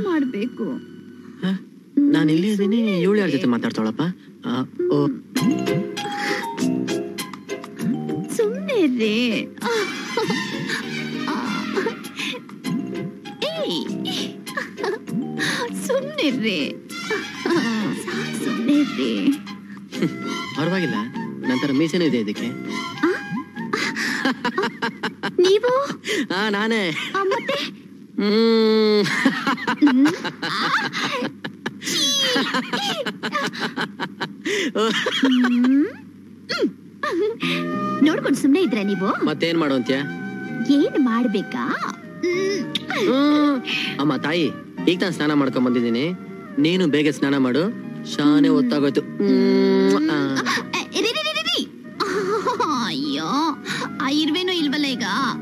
ಮಾಡ್ಬೇಕು? ನಾನು ಇಲ್ಲೇ ಇದೀನಿ, ಇವಳು ಯಾರ ಜೊತೆ ಮಾತಾಡ್ತಾಳಪ್ಪ? ಸುಮ್ಮನೆ ರೇ. ಸುಮ್ಮನೆ ರೇ, ಸುಮ್ಮನೆ ರೇ. ಪರವಾಗಿಲ್ಲ, ನಂತರ ಮೀಸೆನೂ ಇದೆ ಇದಕ್ಕೆ. ನೀವು? ನಾನೇ. ಮತ್ತೆ ನೋಡ್ಕೊಂಡು ಸುಮ್ನೆ ಇದ್ರೆ ನೀವು ಮತ್ತೇನ್ ಮಾಡುವಂತ್ಯ? ಏನ್ ಮಾಡ್ಬೇಕಾ? ಅಮ್ಮ ತಾಯಿ, ಈಗ ತಾನು ಸ್ನಾನ ಮಾಡ್ಕೊಂಡ್ ಬಂದಿದ್ದೀನಿ, ನೀನು ಬೇಗ ಸ್ನಾನ ಮಾಡು, ಶಾನೆ ಹೊತ್ತಾಗೋಯ್ತು. ಅಯ್ಯೋ, ಇರ್ವೇನೋ ಇಲ್ವಲ್ಲ ಈಗ.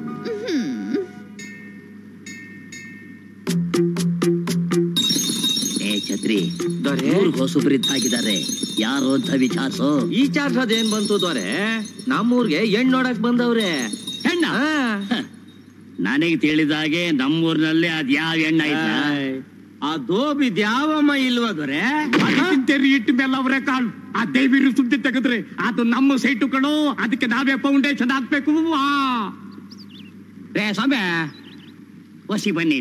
ಛತ್ರಿ ಹೊಸಬ್ರಿದ್ದಾಗಿದ್ದಾರೆ, ಯಾರು ಅಂತ ವಿಚಾರಿಸೋ. ಈ ಚಾರ್ಸೋದೇನ್ ಬಂತು ದೊರೆ? ನಮ್ಮೂರ್ಗೆ ಹೆಣ್ಣು ನೋಡಕ್ ಬಂದವ್ರೆ. ಹೆಣ್ಣ? ನನಗೆ ತಿಳಿದಾಗೆ ನಮ್ಮೂರ್ನಲ್ಲಿ ಅದ್ ಯಾವ ಹೆಣ್ಣ ಇಲ್ಲ. ಆ ದೋಬಿ ದ್ಯಾವಮ್ಮ ಇಲ್ವಾ ದೊರೆ? ಇಟ್ಟು ಮೇಲೆ ಅವ್ರೆ ಕಾಳು ಆ ದೈವಿರು ಸುದ್ದಿ ತೆಗೆದ್ರೆ ಅದು ನಮ್ಮ ಸೈಟು ಕಣೋ, ಅದಕ್ಕೆ ನಾವೇ ಫೌಂಡೇಶನ್ ಹಾಕ್ಬೇಕು. ರೇ ಸ್ವಾಮಿ, ವಸಿ ಬನ್ನಿ.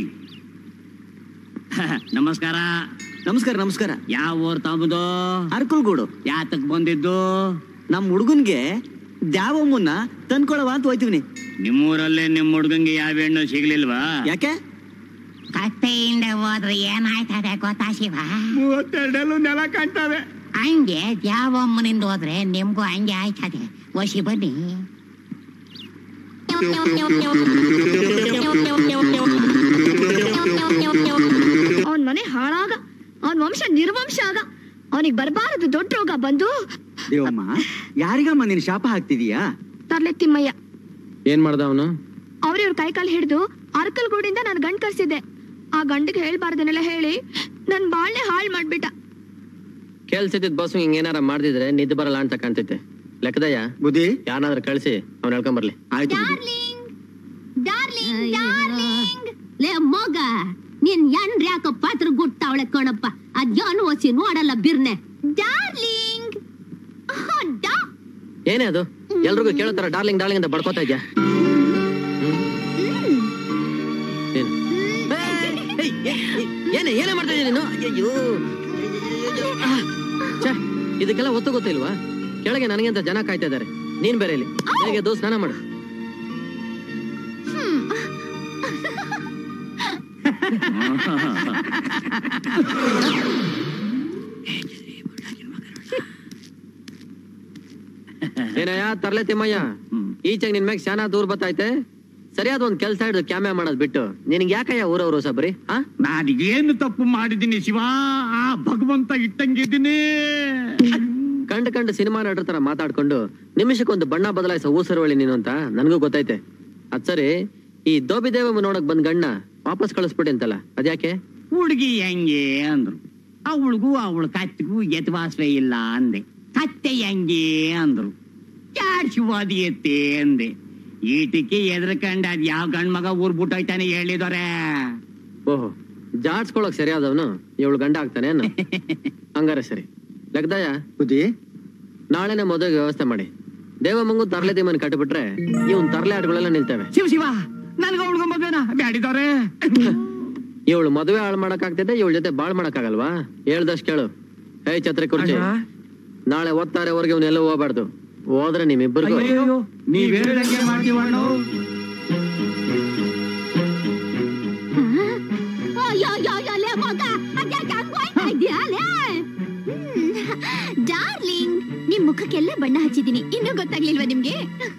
ನಮಸ್ಕಾರ. ನಮಸ್ಕಾರ. ನಮಸ್ಕಾರ. ಯಾವ ಊರ್ ತಮ್ಮದು? ಅರ್ಕಲ್ಗೂಡು. ಯಾತಕ್ ಬಂದಿದ್ದು? ನಮ್ ಹುಡುಗನ್ಗೆ ದ್ಯಾವಮ್ಮನ್ನ ತಂದ್ಕೊಳವ ಅಂತ ಹೋಯ್ತೀವಿ. ನಿಮ್ಮೂರಲ್ಲೇ ನಿಮ್ ಹುಡುಗಂಗೆ ಯಾವ ಹೆಣ್ಣು ಸಿಗ್ಲಿಲ್ವಾ? ಯಾಕೆ? ಕತ್ತೆಯಿಂದ ಹೋದ್ರೆ ಏನಾಯ್ತದೆ ಗೊತ್ತಾ ಶಿವ? 32 ನೆಲ ಕಾಣ್ತವೆ. ಹಂಗೆ ದ್ಯಾವಮ್ಮನಿಂದ ಹೋದ್ರೆ ನಿಮ್ಗೂ ಹಂಗೆ ಆಯ್ತದೆ. ವಸಿ ಬನ್ನಿ. ಅವನ್ ಮನೆ ಹಾಳಾಗ, ಅವನ್ ವಂಶ ನಿರ್ವಂಶ ಆಗ, ಅವನಿಗೆ ಬರಬಾರದು ದೊಡ್ಡ ರೋಗ ಬಂದು. ದೇವಮ್ಮ, ಯಾರಿಗಮ್ಮ ನೀನ್ ಶಾಪ ಹಾಕ್ತಿದೀಯಾ? ತರ್ಲೆ ತಿಮ್ಮಯ್ಯ. ಏನ್ ಮಾಡ್ದ ಅವನು? ಅವ್ರಿವ್ರ ಕೈಕಾಲು ಹಿಡಿದು ಅರ್ಕಲ್ಗೂಡಿಂದ ನಾನು ಗಂಡ್ ಕರ್ಸಿದ್ದೆ. ಆ ಗಂಡಿಗೆ ಹೇಳ್ಬಾರ್ದನ್ನೆಲ್ಲ ಹೇಳಿ ನನ್ ಬಾಳ್ನೆ ಹಾಳ್ ಮಾಡ್ಬಿಟ್ಟ. ಕೆಲ್ಸದಿದ್ ಬಸ್ ಹಿಂಗೇನಾರ ಮಾಡ್ದಿದ್ರೆ ನಿದ್ದೆ ಬರಲ್ಲ ಅಂತ ಕಾಣ್ತೈತೆ. ಲೆಕ್ಕದಯ್ಯ ಬುದ್ಧಿ, ಯಾರನ್ನಾದ್ರೂ ಕಳ್ಸಿ ಅವ್ನ ಹೇಳ್ಕೊಂಬರ್ಲಿ. ಲೇ ಮಗ, ನೀನ್ ಎಂಡ್ರಿ ಯಾಕ ಪಾತ್ರ ಗುಟ್ಟಾವಳೆ ಕಣಪ್ಪ. ಅದ್ಯಾನು ಒಸಿ ನೋಡಲ್ಲ ಬಿರ್ನೆ. ಡಾರ್ಲಿಂಗ್. ಏನೇ ಅದು? ಎಲ್ರಿಗೂ ಕೇಳೋತರ ಡಾರ್ಲಿಂಗ್ ಡಾರ್ಲಿಂಗ್ ಅಂತ ಬಡ್ಕೋತಾ ಇದ್ಯಾ? ಏನೇ ಮಾಡ್ತಾ ಇದೀಯ ನೀನು? ಅಯ್ಯೋ, ಇದಕ್ಕೆಲ್ಲ ಒತ್ತು ಗೊತ್ತಿಲ್ವಾ? ಕೆಳಗೆ ನನಗೆ ಅಂತ ಜನ ಕಾಯ್ತಾ ಇದಾರೆ, ನೀನ್ ಬೇರೆ ಇಲ್ಲಿ. ಬೆಳಗ್ಗೆ ಎದ್ದು ಸ್ನಾನ ಮಾಡು. ಏನಯ್ಯ ತರ್ಲೆ ತಿಮ್ಮಯ್ಯ, ಈಚೆಗೆ ನಿನ್ ಮ್ಯಾಗ ಶಾನ ದೂರ ಬತ್ತೈತೆ. ಸರಿಯಾದ ಒಂದ್ ಕೆಲ್ಸ ಹಿಡಿದು ಕ್ಯಾಮ್ಯಾ ಮಾಡೋದ್ ಬಿಟ್ಟು ನಿನ್ಗೆ ಯಾಕಯ್ಯ ಊರವ್ರು ಸಬ್ರಿ? ನಾನೇನು ತಪ್ಪು ಮಾಡಿದೀನಿ ಶಿವ? ಆ ಭಗವಂತ ಇಟ್ಟಂಗಿದ್ದೀನಿ. ಕಂಡು ಸಿನಿಮಾ ನಟರ ತರ ಮಾತಾಡ್ಕೊಂಡು ನಿಮಿಷಕ್ಕೊಂದು ಬಣ್ಣ ಬದಲಾಯಿಸೋ ಊಸರವಳಿ ನೀನು ಅಂತ ನನ್ಗೂ ಗೊತ್ತೈತೆ. ಅದ್ ಸರಿ, ಈ ದೋಬಿ ದೇವಮ್ಮ ನೋಡಕ್ ಬಂದ್ ಗಣ್ಣ ವಾಪಸ್ ಕಳಿಸ್ಬಿಡಿ ಅಂತಲ್ಲ, ಅದ್ಯಾಕೆ? ಹುಡುಗಿ ಹೆಂಗೆ ಅಂದ್ರು. ಅವಳಿಗೂ ಅವಳ ಕತ್ತಿಗೂ ಯಥವಾಸವೇ ಇಲ್ಲ ಅಂದೆ. ಕತ್ತೆ ಹೆಂಗೆ ಅಂದ್ರು. ಶಿವಾದಿ ಎತ್ತೆ ಅಂದೆ. ಈಟಿಕೆ ಎದ್ರಕಂಡ ಅದ್ ಯಾವ ಗಂಡ್ ಮಗ ಊರ್ ಬಿಟ್ಟೋಯ್ತಾನೆ ಹೇಳಿದವ್ರೆ. ಓಹೋ, ಜಾಡ್ಸ್ಕೊಳಕ್ ಸರಿಯಾದವನು ಇವಳು ಗಂಡ ಆಗ್ತಾನೆ ಅನ್ನ. ಹಂಗಾರೆ ಸರಿ. ಲೆಕ್ಕದಯ್ಯ ಬುದ್ಧಿ, ನಾಳೆನೆ ಮದುವೆಗೆ ವ್ಯವಸ್ಥೆ ಮಾಡಿ. ದೇವಮ್ಮಂಗೂ ತರ್ಲೆ ದೇವನ್ ಕಟ್ಟಿಬಿಟ್ರೆ ಇವನ್ ತರ್ಲೆ ಆಟಗಳೆಲ್ಲ ನಿಲ್ತವೆ. ಶಿವ ನನ್ಗ ಅವಳಿಗೆ ಮದ್ವೆನ ಬ್ಯಾಡಿದವ್ರೆ. ಇವಳು ಮದುವೆ ಹಾಳು ಮಾಡಕ್ ಆಗ್ತಿದ್ದೆ, ಇವಳ ಜೊತೆ ಬಾಳ್ ಮಾಡಕ್ ಆಗಲ್ವಾ? ಹೇಳ್ದಷ್ಟು ಕೇಳು. ಹೇ ಛತ್ರಿ ಕುರ್ಚಿ, ನಾಳೆ ಓದ್ತಾರೆವರೆಗೆ ಇವನ್ನೆಲ್ಲ ಹೋಗ್ಬಾರ್ದು. ಹೋದ್ರೆ ನಿಮ್ಮಿಬ್ಬರಿಗೂ ನೀವ್ ಹೇಳ್ದಂಗೆ ಮಾಡ್ತೀವಣ್ಣ. ಡಾರ್ಲಿಂಗ್, ನಿಮ್ ಮುಖಕ್ಕೆಲ್ಲ ಬಣ್ಣ ಹಚ್ಚಿದೀನಿ, ಇನ್ನೂ ಗೊತ್ತಾಗ್ಲಿಲ್ವಾ ನಿಮ್ಗೆ?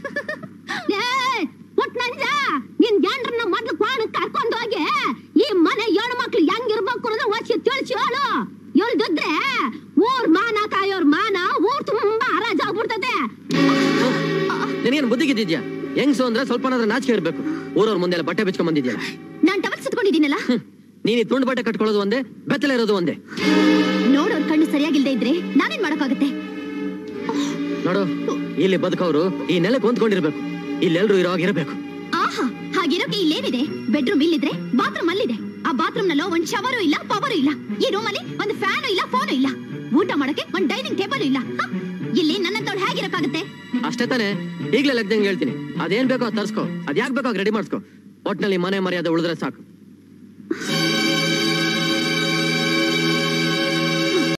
ಪುಟ್ನಂಜ, ನಿನ್ ಜನರನ್ನ ಮೊದ್ಲು ಕ್ವಾಣಕ್ ಕರ್ಕೊಂಡು ಹೋಗಿ ಈ ಮನೆ ಹೆಣ್ಣು ಮಕ್ಳು ಹೆಂಗಿರ್ಬೇಕು ಅನ್ನೋದು ಒಸಿ ತಿಳಿಸಿ ಹೇಳು. ಹೇಳ್ದಿದ್ರೆ ಊರ್ ಮಾನ ಕಾಯೋರ್ ಮಾನ ಊರ್ ತುಂಬಾ ಹರಾಜಾಗ್ಬಿಡ್ತದೆ. ನಿನಗೇನು ಬುದ್ಧಿಗಿದ್ಯಾ? ಹೆಂಗ್ಸು ಅಂದ್ರೆ ಸ್ವಲ್ಪನಾದ್ರೂ ನಾಚಿಕೆ ಇರ್ಬೇಕು. ಊರವ್ರ ಮುಂದೆ ಬಟ್ಟೆ ಬಿಚ್ಕೊಂಡ್ ಬಂದಿದ್ಯಲ್ಲ. ನಾನ್ ಟವಲ್ ಸುತ್ಕೊಂಡಿದ್ದೀನಲ್ಲ. ನೀನ್ ತುಂಡು ಬಟ್ಟೆ ಕಟ್ಕೊಳ್ಳೋದು ಒಂದೇ, ಬೆತ್ತಲೆ ಇರೋದು ಒಂದೇ. ನೋಡೋರ್ ಕಣ್ಣು ಸರಿಯಾಗಿಲ್ದೇ ಇದ್ರೆ ನಾನೇನ್ ಮಾಡಕ್ಕಾಗತ್ತೆ? ನೋಡು, ಇಲ್ಲಿ ಬದುಕವ್ರು ಈ ನೆಲಕ್ಕೆ ಹೊಂದ್ಕೊಂಡಿರ್ಬೇಕು. ಇಲ್ಲೆಲ್ರೂ ಇರೋವಾಗಿರ್ಬೇಕು. ಆಹಾ, ಹಾಗಿರೋಕೆ ಇಲ್ಲೇನಿದೆ? ಬೆಡ್ರೂಮ್ ಇಲ್ಲಿದ್ರೆ ಬಾತ್ರೂಮ್ ಅಲ್ಲಿದೆ. ಆ ಬಾತ್ರೂಮ್ ನಲ್ಲೋ ಒಂದ್ ಶವರು ಇಲ್ಲ, ಪವರು ಇಲ್ಲ. ಈ ರೂಮಲ್ಲಿ ಒಂದು ಫ್ಯಾನು ಇಲ್ಲ, ಫೋನು ಇಲ್ಲ. ಊಟ ಮಾಡಕ್ಕೆ ಒಂದ್ ಡೈನಿಂಗ್ ಟೇಬಲ್ ಇಲ್ಲ. ಇಲ್ಲಿ ನನ್ನಂತವ್ಳು ಹೇಗಿರಕ್ಕಾಗತ್ತೆ? ಅಷ್ಟೇ ತಾನೆ, ಈಗ್ಲೇ ಲೆಕ್ಕದಂಗೆ ಹೇಳ್ತೀನಿ. ಅದೇನ್ ಬೇಕೋ ತರ್ಸ್ಕೋ, ಅದ್ಯಾಕ್ ಬೇಕೋ ರೆಡಿ ಮಾಡ್ಸ್ಕೋ. ಒಟ್ನಲ್ಲಿ ಮನೆ ಮರ್ಯಾದೆ ಉಳಿದ್ರೆ ಸಾಕು.